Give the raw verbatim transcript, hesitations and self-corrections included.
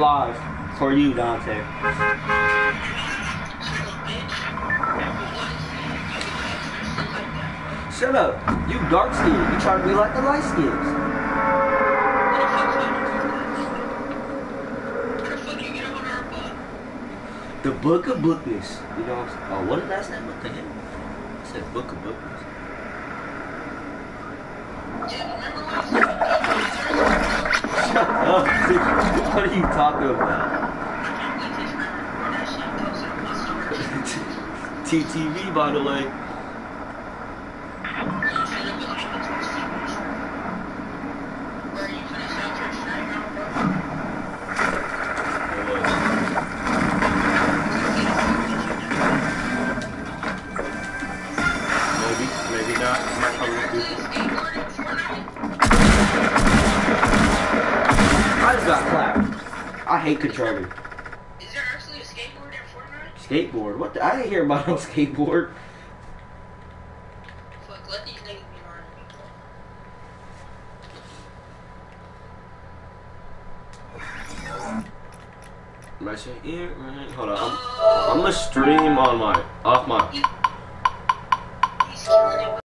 five for you, Dante. Shut up. You dark skinned. You try to be like the light skins. The Book of Bookness. You know what I'm saying? Oh, what did I say? What the hell? I said Book of Bookness. Shut up, dude. What are you talking about? T T V, by the way. I just got clapped. I hate controlling. Is there actually a skateboard in Fortnite? Skateboard? What the? I didn't hear about no skateboard. Fuck, let these niggas be lying. My shit here, right? Hold on. I'm, I'm gonna stream on my off my.